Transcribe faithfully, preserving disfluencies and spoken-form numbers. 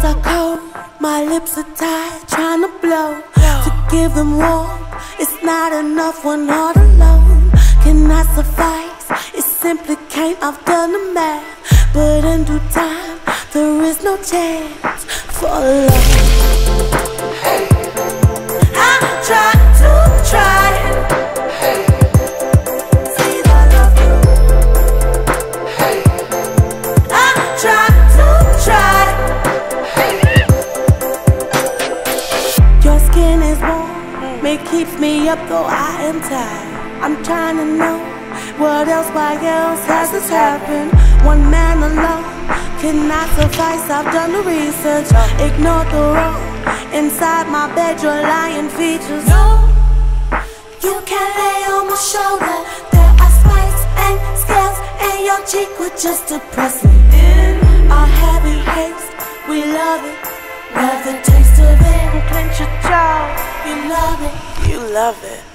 hands are cold, my lips are tied, trying to blow to give them warmth. It's not enough when all alone cannot suffice. It simply can't. I've done the math, but in due time there is no chance for love. Hey, I try to try. Hey, see that I love you. Hey, I try to try. Hey, your skin is warm, it keeps me up though I am tired. I'm trying to know what else, why else has this happened? One man alone cannot suffice. I've done the research, ignored the wrong. Inside my bed your lying features. No, you can't lay on my shoulder. There are spikes and scales, and your cheek would just depress me. In our heavy haste, we love it, love the taste of it. Clench your jaw, you love it, you love it.